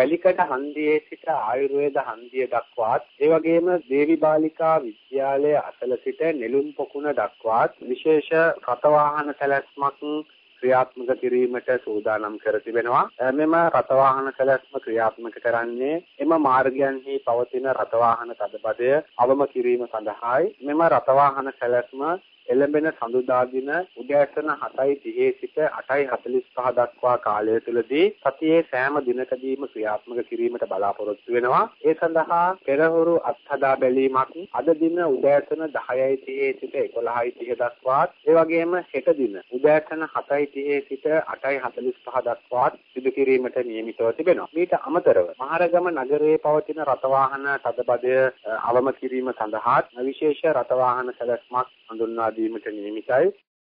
වැලිකඩ හන්දියේ සිට ආයුර්වේද හන්දිය දක්වාත් ඒ වගේම දේවි බාලිකා විද්‍යාලය අසල සිට නෙළුම් පොකුණ දක්වාත් විශේෂ රථවාහන සැලැස්මක් ක්‍රියාත්මක කිරීමට සූදානම් කර තිබෙනවා. මෙම රථවාහන සැලැස්ම ක්‍රියාත්මක කරන්නේ එම මාර්ගයන්හි පවතින රථවාහන තදබදය අවම කිරීම සඳහායි. මෙම රථවාහන සැලැස්ම එළඹෙන සඳුදා දින උදෑසන 7:30 සිට 8:45 දක්වා කාලය තුලදී සතියේ සෑම දිනකදීම ක්‍රියාත්මක කිරීමට බලාපොරොත්තු වෙනවා. ඒ සඳහා පෙරහුරු අත්හදා බැලීමක් අද දින උදෑසන 10:30 සිට 11:30 දක්වාත් ඒ වගේම හෙට දින උදෑසන 7:30 සිට 8:45 දක්වාත් සිදු කිරීමට නියමිතව තිබෙනවා. මීට අමතරව මහරගම නගරයේ පවතින රථවාහන තදබදය අවම කිරීම සඳහා විශේෂ රථවාහන සැලැස්මක් හඳුන්වා දීමට නියමිතයි.